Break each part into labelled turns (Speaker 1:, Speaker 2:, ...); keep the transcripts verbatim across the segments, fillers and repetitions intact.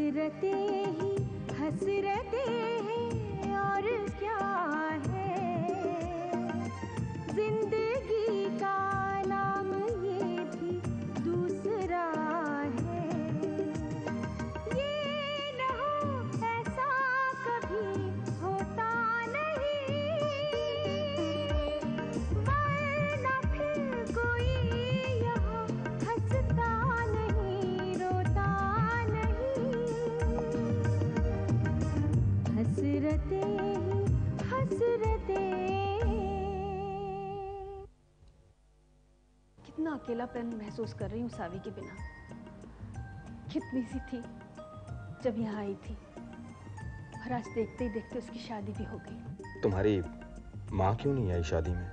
Speaker 1: हसरतें ही हसरतें हैं और क्या है, जिंदगी का नाम ये भी दूसरा है। ये न हो ऐसा कभी होता नहीं, वरना फिर कोई यहाँ हंसता नहीं रोता नहीं। हसरतें ही हसरतें।
Speaker 2: कितना अकेलापन महसूस कर रही हूँ सावी के बिना। कितनी सी थी जब यहाँ आई थी, और आज देखते ही देखते उसकी शादी भी हो गई।
Speaker 3: तुम्हारी माँ क्यों नहीं आई शादी में?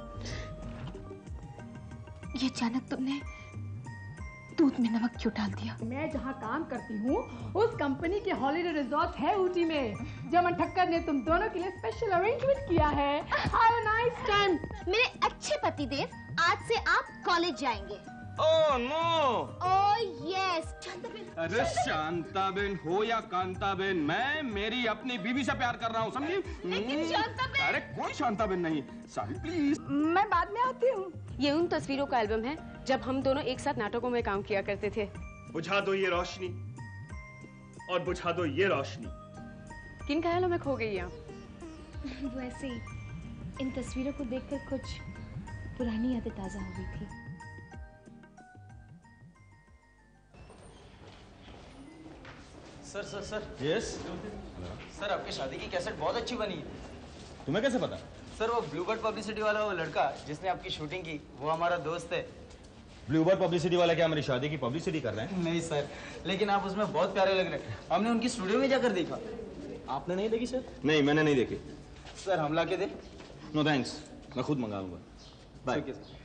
Speaker 2: ये अचानक तुमने दूध में नमक क्यों डाल दिया?
Speaker 4: मैं जहाँ काम करती हूँ उस कंपनी के हॉलिडे रिजॉर्ट है ऊटी में। जमन ठक्कर ने तुम दोनों के लिए स्पेशल अरेंजमेंट किया है। Have a nice time.
Speaker 5: मेरे अच्छे पतिदेव, आज से आप कॉलेज जाएंगे।
Speaker 3: Oh no!
Speaker 5: Oh yes.
Speaker 3: अरे शांताबेन हो या कांताबेन, मैं मेरी अपनी बीवी से प्यार कर रहा हूँ, समझी?
Speaker 5: लेकिन शांताबेन।
Speaker 3: अरे कोई शांताबेन नहीं, सावी प्लीज।
Speaker 4: मैं बाद में आती हूँ।
Speaker 2: ये उन तस्वीरों का एल्बम है जब हम दोनों एक साथ नाटकों में काम किया करते थे।
Speaker 6: बुझा दो ये रोशनी और बुझा दो ये रोशनी।
Speaker 2: किन ख्यालों में खो गई आप?
Speaker 5: वैसे ही इन तस्वीरों को देखकर कुछ पुरानी यादें ताजा हो गई थी।
Speaker 7: Sir sir sir
Speaker 3: yes
Speaker 7: sir, आपकी शादी की कैसेट बहुत अच्छी बनी है।
Speaker 3: तुम्हें कैसे पता?
Speaker 7: सर, वो ब्लूबर्ड पब्लिसिटी वाला वो लड़का जिसने आपकी शूटिंग की, वो हमारा दोस्त है।
Speaker 3: ब्लूबर्ड पब्लिसिटी वाला क्या मेरी शादी की पब्लिसिटी कर रहे हैं?
Speaker 7: नहीं सर, लेकिन आप उसमें बहुत प्यारे लग रहे हैं। हमने उनकी स्टूडियो में जाकर देखा। आपने नहीं देखी सर?
Speaker 3: नहीं, मैंने नहीं देखी।
Speaker 7: सर, हम ला के दें?
Speaker 3: नो थैंक्स, मैं खुद मंगाऊंगा। बाय।
Speaker 7: ठीक है सर।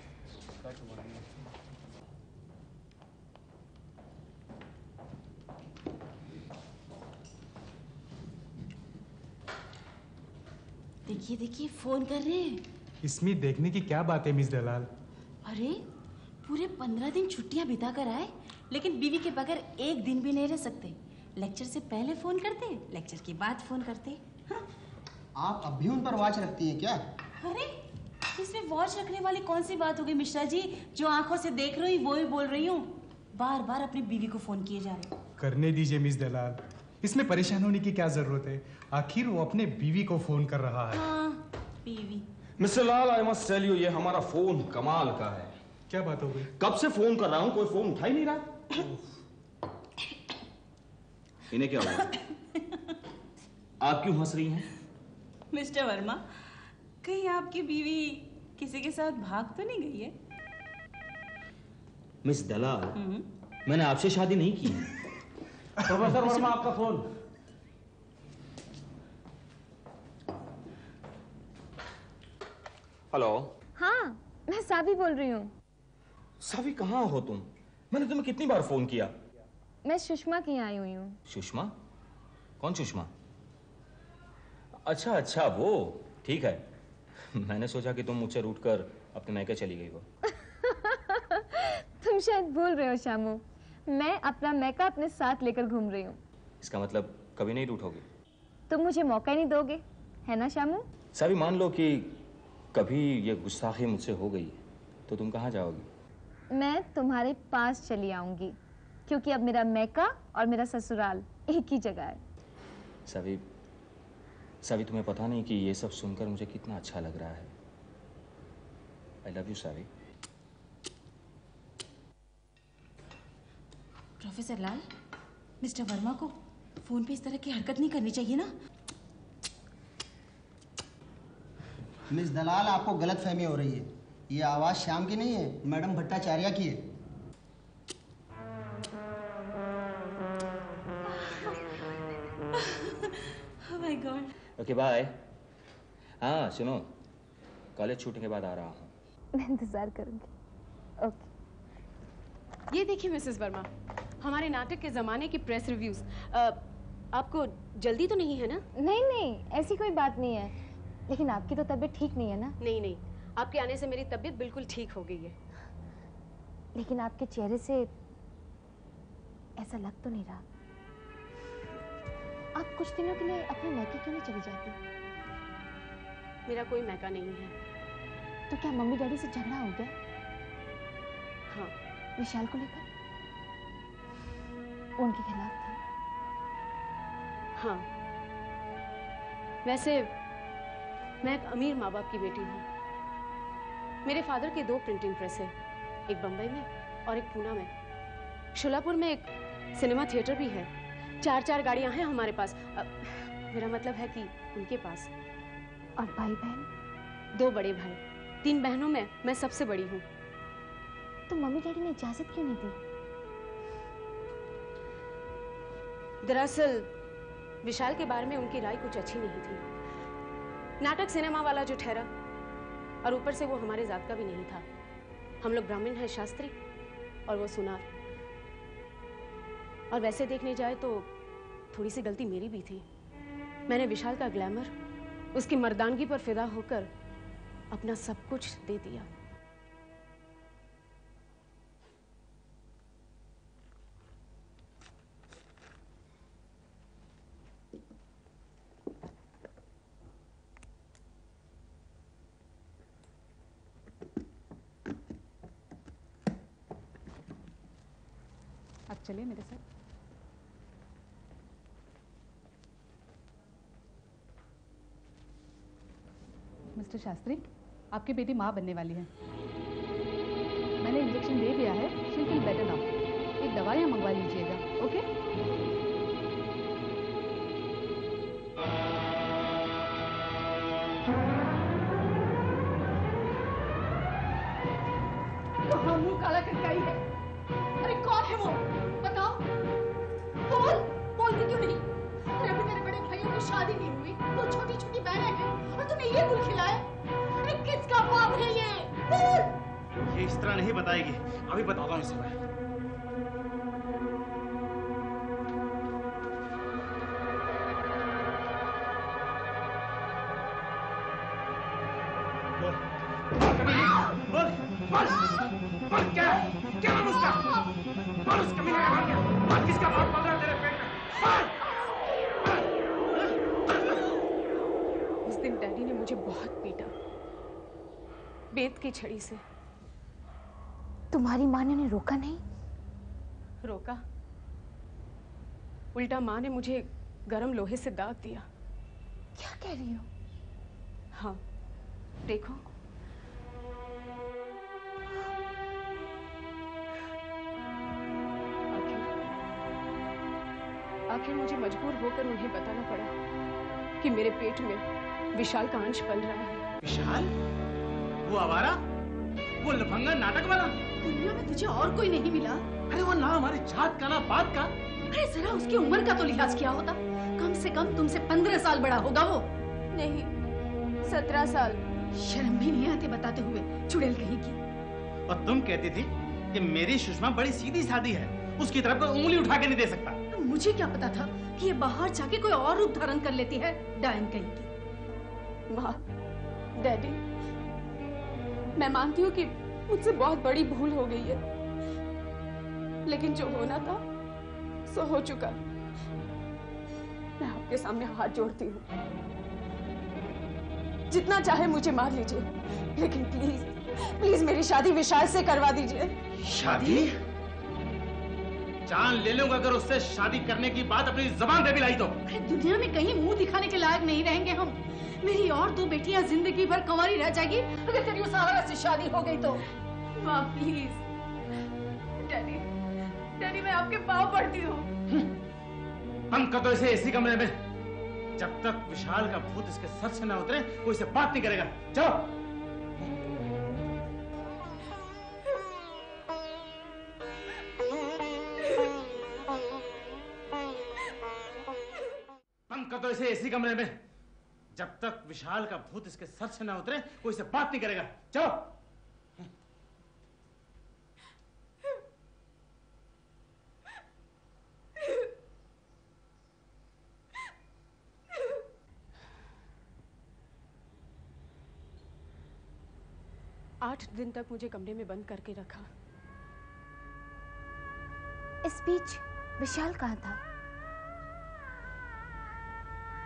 Speaker 5: देखिए देखिए, फोन कर रहे हैं।
Speaker 8: इसमें देखने की क्या बात है मिस दलाल?
Speaker 5: अरे पूरे पंद्रह दिन छुट्टियां बिता कर आए, लेकिन बीवी के बगैर एक दिन भी नहीं रह सकते। लेक्चर से पहले फोन करते, लेक्चर के बाद फोन करते। हाँ?
Speaker 9: आप अब भी उन पर वॉच रखती हैं क्या?
Speaker 5: अरे इसमें वॉच रखने वाली कौन सी बात हो गई मिश्रा जी? जो आंखों से देख रही हूँ वो ही बोल रही हूँ। बार बार अपनी बीवी को फोन किए जा रहे।
Speaker 8: करने दीजिए मिस दलाल, इसमें परेशान होने की क्या जरूरत है? आखिर वो अपने बीवी को फोन कर रहा है।
Speaker 5: हाँ, बीवी।
Speaker 3: Mister Lal, I must tell you, ये हमारा फोन कमाल का है।
Speaker 8: क्या बात हो गई?
Speaker 3: कब से फोन कर रहा हूँ, कोई फोन उठा ही नहीं रहा। इन्हें क्या हुआ? आप क्यों हंस रही हैं?
Speaker 5: मिस्टर वर्मा, कहीं आपकी बीवी किसी के साथ भाग तो नहीं गई है?
Speaker 3: मिस दलाल, मैंने आपसे शादी नहीं की।
Speaker 7: प्रोफेसर वर्मा, आपका फोन।
Speaker 3: हेलो।
Speaker 2: हाँ, मैं सावी बोल रही हूँ।
Speaker 3: सावी, कहाँ हो तुम? मैंने तुम्हें कितनी बार फोन किया।
Speaker 2: मैं सुषमा की आई हुई हूँ।
Speaker 3: सुषमा? कौन सुषमा? अच्छा अच्छा, वो ठीक है। मैंने सोचा कि तुम मुझसे रूठ कर अपने मैके चली गई हो।
Speaker 2: तुम शायद भूल रहे हो शामू, मैं अपना मैका अपने साथ लेकर घूम रही हूँ।
Speaker 3: इसका मतलब कभी नहीं रूठोगे?
Speaker 2: तुम मुझे मौका ही नहीं दोगे, है ना शामू?
Speaker 3: सावी, मान लो कि कभी ये गुस्ताखी मुझसे हो गई तो तुम कहाँ जाओगी?
Speaker 2: मैं तुम्हारे पास चली आऊंगी, क्योंकि अब मेरा मैका और मेरा ससुराल एक ही जगह है।
Speaker 3: सावी, सावी, तुम्हें पता नहीं कि ये सब सुनकर मुझे कितना अच्छा लग रहा है। I love you Savi.
Speaker 5: Professor Lal, mister Verma को फोन पे इस तरह की हरकत नहीं करनी चाहिए ना?
Speaker 9: मिस दलाल, आपको गलतफहमी हो रही है। ये आवाज श्याम की नहीं है, मैडम भट्टाचार्य की है।
Speaker 5: Oh my God.
Speaker 3: Okay bye. हाँ सुनो, कॉलेज छूटने के बाद आ रहा हूँ।
Speaker 2: मैं इंतजार करूंगी। ओके।
Speaker 10: ये देखिए मिसेस वर्मा, हमारे नाटक के जमाने की प्रेस रिव्यूज। आपको जल्दी तो नहीं है ना?
Speaker 2: नहीं नहीं, ऐसी कोई बात नहीं है, लेकिन आपकी तो तबीयत ठीक नहीं है ना?
Speaker 10: नहीं नहीं, आपके आने से मेरी तबीयत बिल्कुल ठीक हो गई है।
Speaker 2: लेकिन आपके चेहरे से ऐसा लग तो नहीं रहा। कुछ दिनों के लिए अपने मैके क्यों नहीं चली जाती?
Speaker 10: मेरा कोई मैका नहीं है।
Speaker 2: तो क्या मम्मी डैडी से झगड़ा हो गया?
Speaker 10: हाँ।
Speaker 2: विशाल को लेकर? वो उनके खिलाफ था?
Speaker 10: हाँ। वैसे मैं एक अमीर माँ बाप की बेटी हूँ। मेरे फादर के दो प्रिंटिंग प्रेस है, एक बम्बई में और एक पूना में। शोलापुर में एक सिनेमा थिएटर भी है। चार चार गाड़ियां हैं हमारे पास। अ, मेरा मतलब है कि उनके पास।
Speaker 2: और भाई बहन?
Speaker 10: दो बड़े भाई। तीन बहनों में मैं सबसे बड़ी हूँ।
Speaker 2: तो मम्मी डैडी ने इजाजत क्यों नहीं दी?
Speaker 10: दरअसल विशाल के बारे में उनकी राय कुछ अच्छी नहीं थी। नाटक सिनेमा वाला जो ठहरा, और ऊपर से वो हमारे जात का भी नहीं था। हम लोग ब्राह्मण हैं, शास्त्री, और वो सुनार। और वैसे देखने जाए तो थोड़ी सी गलती मेरी भी थी। मैंने विशाल का ग्लैमर, उसकी मर्दानगी पर फिदा होकर अपना सब कुछ दे दिया।
Speaker 4: आप चलिए मेरे साथ। मिस्टर शास्त्री, आपकी बेटी माँ बनने वाली है। मैंने इंजेक्शन दे दिया है। She will better now. एक दवाइयाँ मंगवा लीजिएगा, ओके? कहाँ मुंह काला करके आई है? अरे कौन है वो? बताओ। बोल, बोलती क्यों नहीं? अरे अभी मेरे बड़े भाइयों की शादी नहीं हुई, दो छोटी छोटी बहनें हैं, और तूने ये गुल खिलाए? अरे किसका बाप है ये? बोल।
Speaker 7: ये इस तरह नहीं बताएगी। अभी बताता हूँ इसे मैं। बोल, बोल, बोल, क्या क्या नाम उसका? बोल, उसका कमीने का नाम क्या? बोल, किसका बाप पल रहा है तेरे पेट में?
Speaker 10: उस दिन डैडी ने मुझे बहुत पीटा, बेत की छड़ी से।
Speaker 2: तुम्हारी माँ ने उन्हें रोका नहीं?
Speaker 10: रोका? उल्टा माँ ने मुझे गरम लोहे से दाग दिया।
Speaker 2: क्या कह रही हो?
Speaker 10: हाँ, देखो। आखिर मुझे मजबूर होकर उन्हें बताना पड़ा कि मेरे पेट में विशाल का अंश पल रहा है।
Speaker 7: विशाल? वो आवारा? वो लफंगा नाटक वाला?
Speaker 4: दुनिया में तुझे और कोई नहीं मिला?
Speaker 7: अरे वो ना हमारी जात का ना बात का।
Speaker 4: अरे जरा उसकी उम्र का तो लिहाज किया होता। कम से कम तुमसे पंद्रह साल बड़ा होगा वो।
Speaker 10: नहीं, सत्रह साल।
Speaker 4: शर्म भी नहीं आती बताते हुए, चुड़ैल कहीं की।
Speaker 7: और तुम कहती थी कि मेरी सुषमा बड़ी सीधी सादी है, उसकी तरफ कोई उंगली उठा के नहीं दे सकता।
Speaker 4: तो मुझे क्या पता था कि ये बाहर जाके कोई और रूप धारण कर लेती है, डायन कहीं की।
Speaker 10: माँ, डैडी, मैं मानती हूँ कि मुझसे बहुत बड़ी भूल हो गई है, लेकिन जो होना था सो हो चुका। मैं आपके सामने हाथ जोड़ती हूँ, जितना चाहे मुझे मार लीजिए, लेकिन प्लीज प्लीज मेरी शादी विशाल से करवा दीजिए।
Speaker 7: शादी? जान ले लूंगा अगर उससे शादी करने की बात अपनी जबान पे भी लाई तो।
Speaker 4: अरे दुनिया में कहीं मुंह दिखाने के लायक नहीं रहेंगे हम। मेरी और दो बेटियां जिंदगी भर कंवारी रह जाएगी अगर तेरी उस आवारा से शादी हो गई तो। माँ प्लीज। डैडी, डैडी मैं आपके पाँव पड़ती हूँ।
Speaker 7: बंद कर दो इसे इसी कमरे में। जब तक विशाल का भूत इसके सर से ना उतरे कोई इसे बात नहीं करेगा। चलो। बंद कर दो इसे इसी कमरे में। जब तक विशाल का भूत इसके सर से ना उतरे कोई इसे बात नहीं करेगा। चलो।
Speaker 10: आठ दिन तक मुझे कमरे में बंद करके रखा।
Speaker 2: इस बीच विशाल कहाँ था?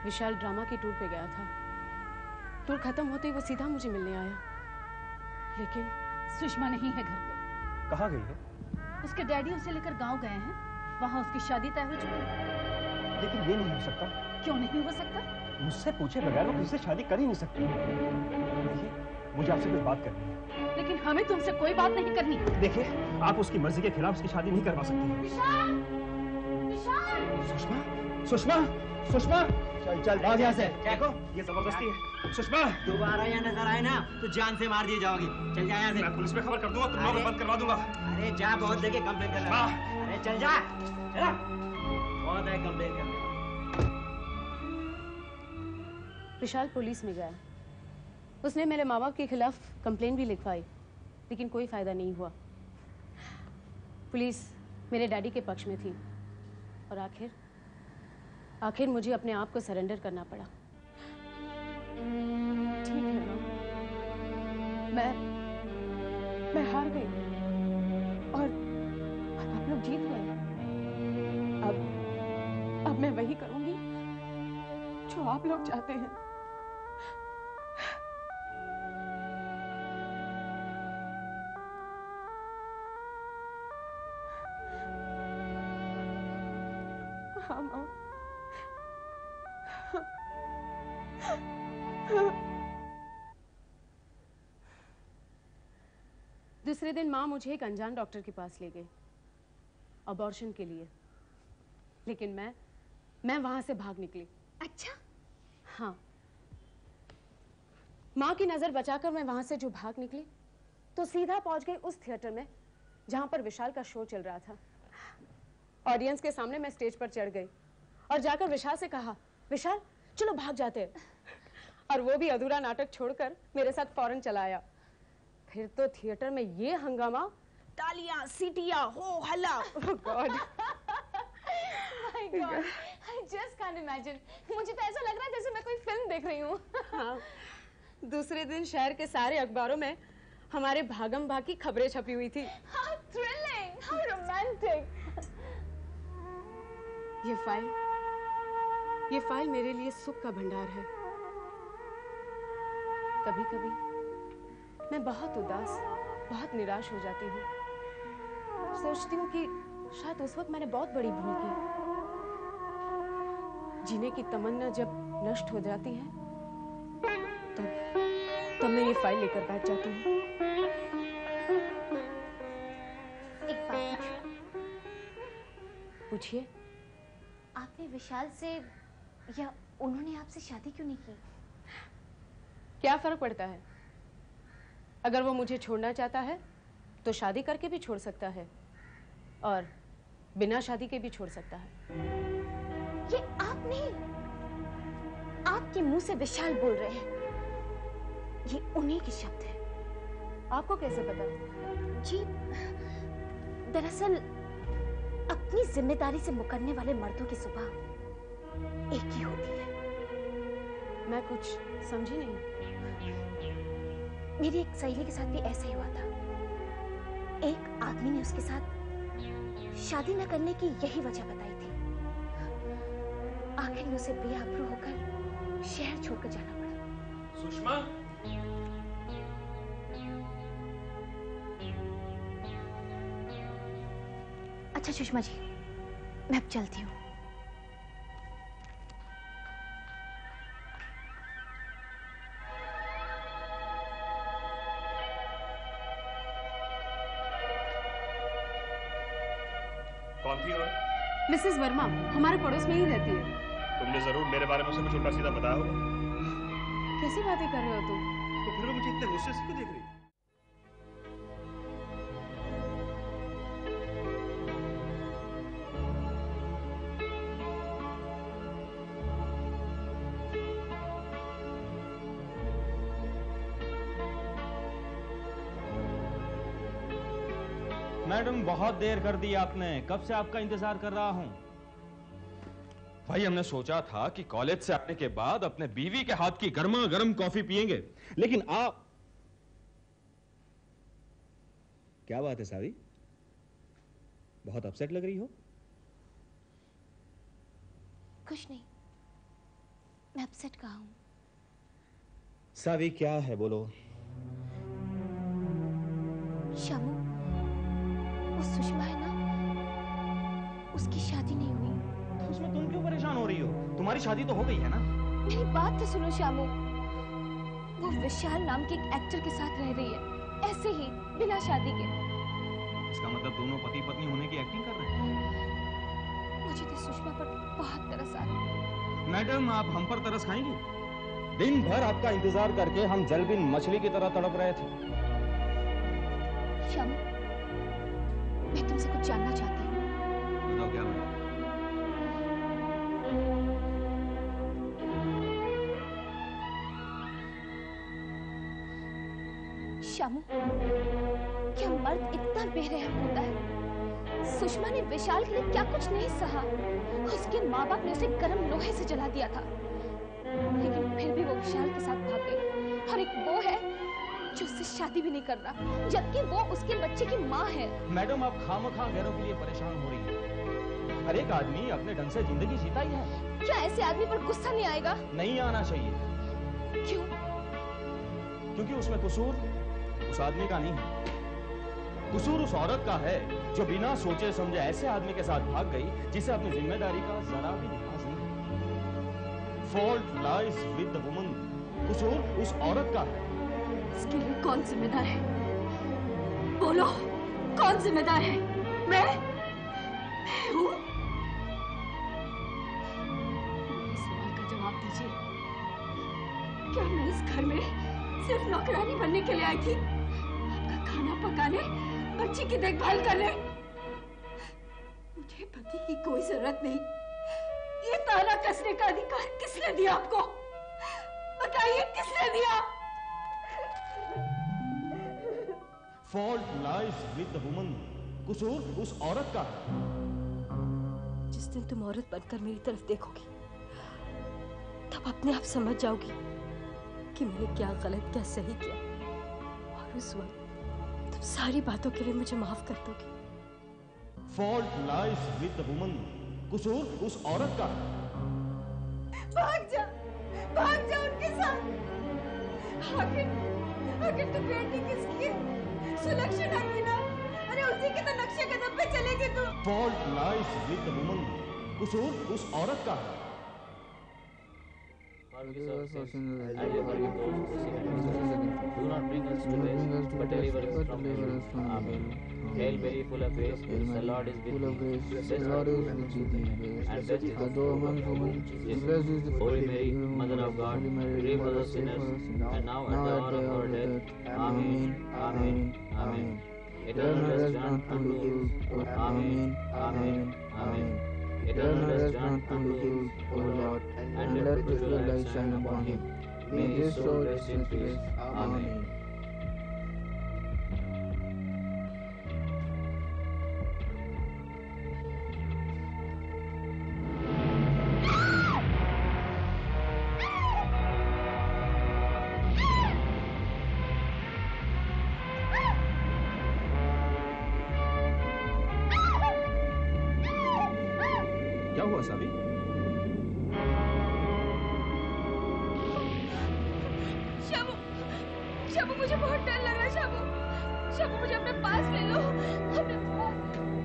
Speaker 10: विशाल ड्रामा की टूर पे गया था। टूर खत्म होते ही वो सीधा मुझे मिलने आया, लेकिन
Speaker 4: सुषमा नहीं है घर पे।
Speaker 6: कहाँ गई है?
Speaker 4: उसके डैडी उसे लेकर गांव गए हैं, वहाँ उसकी शादी तय हो चुकी है।
Speaker 6: लेकिन ये नहीं हो सकता।
Speaker 4: क्यों नहीं हो सकता?
Speaker 6: मुझसे पूछे बगैर वो किसी से शादी कर ही नहीं सकती। देखिए, मुझे आपसे कुछ बात करनी है।
Speaker 4: लेकिन हमें तुमसे कोई बात नहीं करनी।
Speaker 6: देखिए, आप उसकी मर्जी के खिलाफ उसकी शादी नहीं करवा सकती।
Speaker 4: विशाल! विशाल!
Speaker 6: सुषमा, सुषमा, सुषमा,
Speaker 9: चल चल भाग यहाँ से।
Speaker 6: देखो, ये जबरदस्ती है। सुषमा,
Speaker 9: दोबारा यहाँ नजर आए ना तो जान से मार दिए जाओगी। चल जा यहाँ से।
Speaker 6: मैं पुलिस में खबर कर दूंगा, तुम लोगों को बंद करवा दूंगा।
Speaker 9: अरे जा, बहुत देर के कंप्लेन कर रहा है। अरे चल जा, चला। बहुत है कंप्लेन करने।
Speaker 10: विशाल पुलिस में गया। उसने मेरे माँ बाप के खिलाफ कंप्लेन भी लिखवाई, लेकिन कोई फायदा नहीं हुआ। पुलिस मेरे डैडी के पक्ष में थी और आखिर आखिर मुझे अपने आप को सरेंडर करना पड़ा। ठीक है माँ, मैं मैं हार गई और आप लोग जीत गए। अब अब मैं वही करूंगी जो आप लोग चाहते हैं। हाँ माँ। दूसरे दिन माँ मुझे एक अनजान डॉक्टर के पास ले गई अबॉर्शन के लिए, लेकिन मैं मैं वहां से भाग निकली।
Speaker 5: अच्छा?
Speaker 10: हाँ, माँ की नजर बचाकर मैं वहां से जो भाग निकली तो सीधा पहुंच गई उस थिएटर में जहां पर विशाल का शो चल रहा था। ऑडियंस के सामने मैं स्टेज पर चढ़ गई और जाकर विशाल से कहा, विशाल चलो भाग जाते हैं। और वो भी अधूरा नाटक छोड़कर मेरे साथ फौरन चला आया। फिर तो थिएटर में ये हंगामा, तालियां, सीटियां, हो हल्ला। oh God.
Speaker 2: My God, I just can't imagine. मुझे तो ऐसा लग रहा है जैसे मैं कोई फिल्म देख रही हूँ।
Speaker 10: हाँ, दूसरे दिन शहर के सारे अखबारों में हमारे भागम भाग की खबरें छपी हुई थी।
Speaker 2: How thrilling, how romantic.
Speaker 10: ये फाइल ये फाइल मेरे लिए सुख का भंडार है। कभी कभी मैं बहुत उदास, बहुत निराश हो जाती हूँ। सोचती हूँ कि शायद उस वक्त मैंने बहुत बड़ी भूल की। जीने की तमन्ना जब नष्ट हो जाती है तब तब मैं ये फाइल लेकर बैठ जाती हूँ।
Speaker 5: एक बात पूछूं?
Speaker 10: पूछिए।
Speaker 5: आपने विशाल से या उन्होंने आपसे शादी क्यों नहीं की?
Speaker 10: क्या फर्क पड़ता है? अगर वो मुझे छोड़ना चाहता है तो शादी करके भी छोड़ सकता है और बिना शादी के भी छोड़ सकता है।
Speaker 5: ये आप नहीं, आपके मुंह से विशाल बोल रहे हैं। ये उन्हीं के शब्द हैं।
Speaker 10: आपको कैसे पता?
Speaker 5: जी, दरअसल अपनी जिम्मेदारी से मुकरने वाले मर्दों की सुबह एक ही होती है।
Speaker 10: मैं कुछ समझी नहीं।
Speaker 5: मेरी एक सहेली के साथ भी ऐसा ही हुआ था। एक आदमी ने उसके साथ शादी न करने की यही वजह बताई थी। आखिर उसे बेआबरू होकर शहर छोड़कर जाना पड़ा।
Speaker 6: सुषमा,
Speaker 5: अच्छा सुषमा जी, मैं अब चलती हूँ।
Speaker 6: कौन थी वो?
Speaker 10: मिसेस वर्मा, हमारे पड़ोस में ही रहती है।
Speaker 6: तुमने जरूर मेरे बारे में उसे कुछ उल्टा सीधा बताया होगा।
Speaker 10: कैसी बातें कर रहे हो तुम?
Speaker 6: तो फिर वो मुझे इतने गुस्से से क्यों देख रही?
Speaker 3: मैडम, बहुत देर कर दी आपने। कब से आपका इंतजार कर रहा हूं।
Speaker 11: भाई, हमने सोचा था कि कॉलेज से आने के बाद अपने बीवी के हाथ की गर्मा गर्म कॉफी पिएंगे, लेकिन आप। क्या बात है सावी? बहुत अपसेट लग रही हो।
Speaker 5: कुछ नहीं, अपसेट कहाँ हूँ।
Speaker 11: सावी क्या है बोलो।
Speaker 5: शामू, वो सुषमा है ना, उसकी शादी नहीं हुई।
Speaker 11: तो उसमें तुम क्यों परेशान हो रही हो? तुम्हारी शादी तो हो गई है ना।
Speaker 5: मेरी बात तो सुनो शामू, वो विशाल नाम के एक एक्टर के साथ रह रही है, ऐसे ही बिना शादी के।
Speaker 11: इसका मतलब दोनों पति पत्नी होने की एक्टिंग कर रहे हैं।
Speaker 5: मुझे तो सुषमा पर बहुत तरस आ रहा है।
Speaker 11: मैडम, आप हम पर तरस खाएंगी? दिन भर आपका इंतजार करके हम जलबिन मछली की तरह तड़प रहे थे।
Speaker 5: शामू, मैं तुमसे कुछ जानना चाहती हूँ।
Speaker 11: बताओ क्या बात?
Speaker 5: शामू, क्या मर्द इतना बेरहम होता है? सुषमा ने विशाल के लिए क्या कुछ नहीं सहा। उसके माँ बाप ने उसे गर्म लोहे से जला दिया था, लेकिन फिर भी वो विशाल के साथ भाग गई। और एक वो है जो उससे शादी भी नहीं कर रहा, जबकि वो उसके बच्चे की माँ है।
Speaker 11: मैडम, आप खामखा गैरों के लिए परेशान हो रही हैं। हर एक आदमी अपने ढंग से जिंदगी जीता ही है।
Speaker 5: क्या ऐसे आदमी पर गुस्सा नहीं आएगा?
Speaker 11: नहीं आना चाहिए।
Speaker 5: क्यों?
Speaker 11: क्योंकि उसमें कसूर उस आदमी का नहीं है, कसूर उस औरत का है जो बिना सोचे समझे ऐसे आदमी के साथ भाग गई जिसे अपनी जिम्मेदारी का जरा भी लिहाज नहीं। Fault lies with the woman. कसूर उस औरत का है।
Speaker 5: इसके लिए कौन जिम्मेदार है? बोलो, कौन जिम्मेदार है? मैं? मैं हूँ? इस सवाल का जवाब दीजिए। क्या मैं इस घर में सिर्फ नौकरानी बनने के लिए आई थी? आपका खाना पकाने, बच्ची की देखभाल करने? मुझे पति की कोई जरूरत नहीं। ये ताला कसने का अधिकार किसने दिया आपको? बताइए, किसने दिया?
Speaker 11: Fault lies with the woman. कसूर उस औरत का है।
Speaker 5: जिस दिन तुम औरत बनकर मेरी तरफ देखोगी, तब अपने आप समझ जाओगी कि मैंने क्या गलत क्या सही किया, और उस वक्त तुम सारी बातों के लिए मुझे माफ कर दोगी।
Speaker 11: Fault lies with the woman. कसूर उस औरत का है।
Speaker 1: भाग जा, भाग जा उनके साथ। आखिर आखिर तू बेटी किसकी है? सुलक्षणा की ना? अरे उसी के तो नक्शे कदम पे चलेगी तू।
Speaker 11: Fault lies with the woman. कसूर उस औरत का है।
Speaker 12: Do not bring us to this, but deliver us from evil. Amen. Hail Mary, full of grace, the Lord is with thee. Blessed art thou amongst women, and blessed is the fruit of thy womb, Jesus. Holy Mary, Mother of God, pray for us sinners, and now at the hour of our death. Amen. Amen. Amen. Eternal rest grant unto us. Amen. Amen. Amen. Eternal rest grant unto us, O Lord, and let perpetual light shine upon him. May his soul rest in peace. Amen.
Speaker 11: क्या हुआ सावी?
Speaker 5: शामू, शामू मुझे बहुत डर लग रहा है। शामू, शामू मुझे अपने पास ले लो, अपने पास।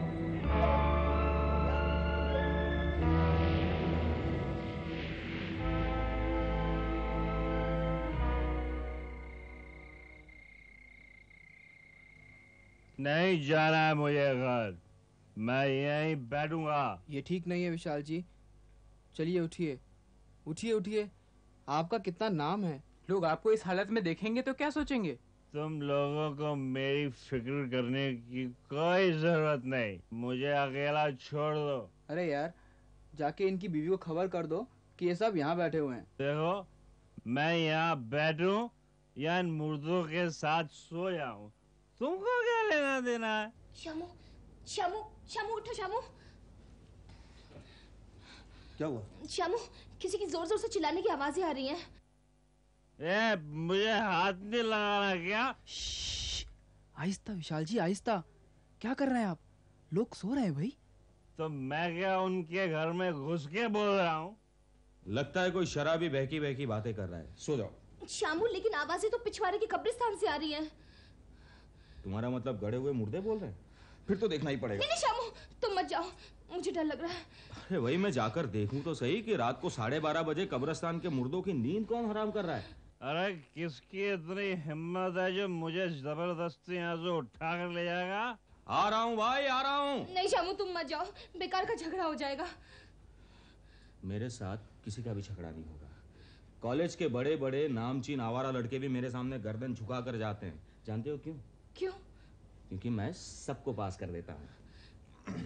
Speaker 13: नहीं जाना है मुझे घर, मैं यहीं बैठूंगा।
Speaker 14: ये ठीक नहीं है विशाल जी। चलिए उठिए, उठिए उठिए। आपका कितना नाम है, लोग आपको इस हालत में देखेंगे तो क्या सोचेंगे?
Speaker 13: तुम लोगों को मेरी फिक्र करने की कोई जरूरत नहीं, मुझे अकेला छोड़ दो।
Speaker 14: अरे यार, जाके इनकी बीवी को खबर कर दो कि ये सब यहाँ बैठे हुए हैं।
Speaker 13: देखो, मैं यहाँ बैठूं या इन मुर्दों के साथ सो जाऊं, तुमको क्या लेना देना है?
Speaker 5: शामू, शामू, शामू उठो। शामू,
Speaker 9: क्या हुआ?
Speaker 5: शामू, किसी की जोर जोर से चिल्लाने की आवाजें आ रही हैं।
Speaker 13: ए, मुझे हाथ नहीं लगाना क्या?
Speaker 14: आहिस्ता विशाल जी, आहिस्ता। क्या कर रहे हैं आप? लोग सो रहे हैं भाई।
Speaker 13: तो मैं क्या उनके घर में घुस के बोल रहा हूँ?
Speaker 11: लगता है कोई शराबी बहकी बहकी बातें कर रहा है। सो जाओ।
Speaker 5: श्यामू, लेकिन आवाजें तो पिछवाड़े के कब्रिस्तान से आ रही हैं।
Speaker 11: तुम्हारा मतलब गड़े हुए मुर्दे बोल रहे हैं? फिर तो देखना ही पड़ेगा।
Speaker 5: नहीं नहीं श्यामू, तुम मत जाओ, मुझे डर लग रहा है।
Speaker 11: अरे वही मैं जाकर देखूं तो सही कि रात को साढ़े बारह बजे कब्रिस्तान के मुर्दों की नींद कौन हराम कर रहा है।
Speaker 13: अरे किसकी इतनी हिम्मत है जो मुझे जबरदस्ती यहाँ से उठा कर ले जाएगा?
Speaker 11: आ रहा हूँ भाई, आ रहा हूँ।
Speaker 5: नहीं श्यामू, तुम मत जाओ, बेकार का झगड़ा हो जाएगा।
Speaker 11: मेरे साथ किसी का भी झगड़ा नहीं होगा। कॉलेज के बड़े बड़े नामचीन आवारा लड़के भी मेरे सामने गर्दन झुका कर जाते हैं। जानते हो क्यों?
Speaker 5: क्यों?
Speaker 11: क्योंकि मैं सबको पास कर देता हूँ।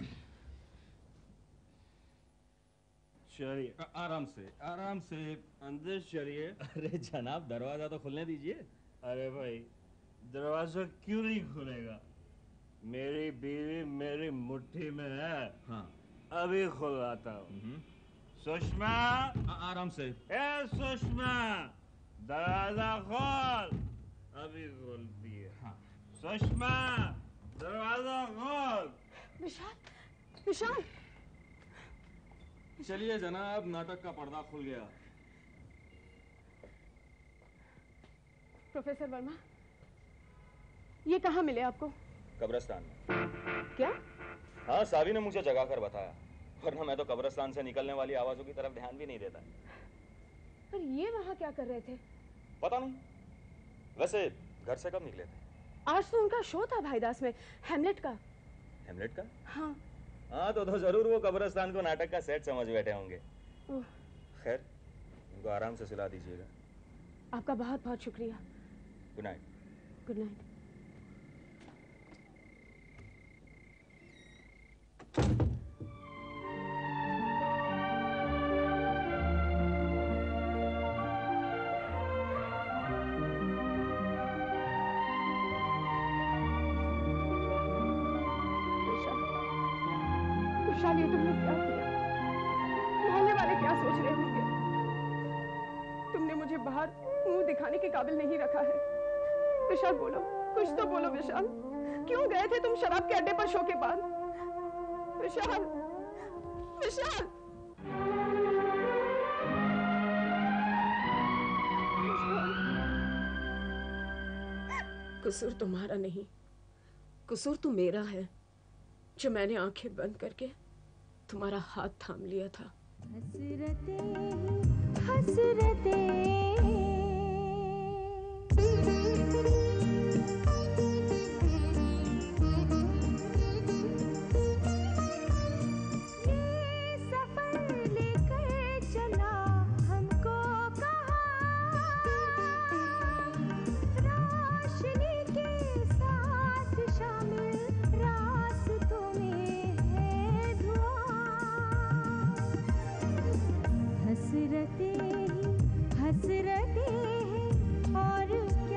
Speaker 13: चलिए
Speaker 11: आराम से, आराम से
Speaker 13: अंदर चलिए।
Speaker 11: अरे जनाब, दरवाजा तो खुलने दीजिए।
Speaker 13: अरे भाई, दरवाजा क्यों नहीं खुलेगा? मेरी बीवी मेरी मुट्ठी में है।
Speaker 11: हाँ,
Speaker 13: अभी खुलवाता हूँ। सुषमा,
Speaker 11: आराम से।
Speaker 13: ए सुषमा, दरवाजा खोल। अभी खोलती है।
Speaker 11: हाँ।
Speaker 13: सुषमा, दरवाजा खोल।
Speaker 10: विशाल, विशाल।
Speaker 11: चलिए जनाब, नाटक का पर्दा खुल गया।
Speaker 10: प्रोफेसर वर्मा, ये कहाँ मिले आपको?
Speaker 11: कब्रिस्तान में।
Speaker 10: क्या?
Speaker 11: हाँ, सावी ने मुझे जगा कर बताया, वरना मैं तो कब्रिस्तान से निकलने वाली आवाजों की तरफ ध्यान भी नहीं देता।
Speaker 10: पर ये वहाँ क्या कर रहे थे?
Speaker 11: पता नहीं। वैसे घर से कब निकले थे?
Speaker 10: आज तो उनका शो था भाईदास में, हेमलेट का।
Speaker 11: हेमलेट का?
Speaker 10: हाँ।
Speaker 11: हाँ, तो, तो जरूर वो कब्रिस्तान को नाटक का सेट समझ बैठे होंगे। खैर, उनको आराम से सुला दीजिएगा।
Speaker 10: आपका बहुत बहुत शुक्रिया।
Speaker 11: Good night.
Speaker 10: Good night. Vishal, ये तुमने क्या किया? मोहल्ले वाले क्या सोच रहे होंगे? तुमने मुझे बाहर मुंह दिखाने के काबिल नहीं रखा है। विशाल बोलो, कुछ तो बोलो विशाल। क्यों गए थे तुम शराब के अड्डे पर शो के बाद? विशाल, विशाल। कसूर तुम्हारा नहीं, कसूर तो मेरा है, जो मैंने आंखें बंद करके तुम्हारा हाथ थाम लिया था।
Speaker 1: हसरते हसरते हसरते ही हसरते हैं और